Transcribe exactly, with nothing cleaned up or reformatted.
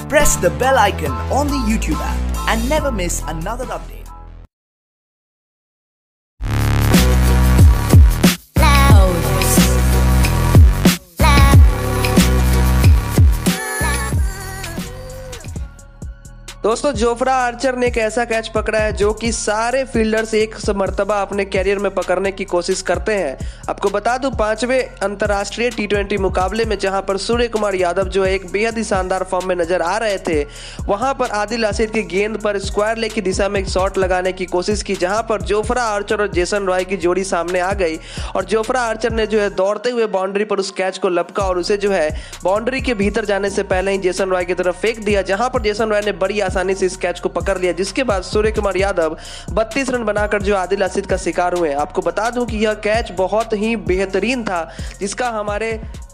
press the bell icon on the YouTube app and never miss another update. दोस्तों, Jofra Archer ने एक ऐसा catch पकड़ा है जो कि सारे फील्डर्स एक मर्तबा अपने कैरियर में पकड़ने की कोशिश करते हैं। आपको बता दूं, पांचवें अंतर्राष्ट्रीय टी ट्वेंटी मुकाबले में जहां पर सूर्य कुमार यादव जो है एक बेहद ही शानदार फॉर्म में नजर आ रहे थे, वहां पर आदिल रशीद की गेंद पर स्क्वायर लेग की दिशा में एक शॉट लगाने की कोशिश की, जहां पर जोफ्रा आर्चर और जेसन रॉय की जोड़ी सामने आ गई और जोफ्रा आर्चर ने जो है दौड़ते हुए बाउंड्री पर उस कैच को लपका और उसे जो है बाउंड्री के भीतर जाने से पहले ही जेसन रॉय की तरफ फेंक दिया, जहां पर जेसन रॉय ने बड़ी आसानी से इस कैच को पकड़ लिया, जिसके बाद सूर्य कुमार यादव बत्तीस रन बनाकर जो आदिल रशीद का शिकार हुए। आपको बता दूं कि यह कैच बहुत ही बेहतरीन था, जिसका हमारे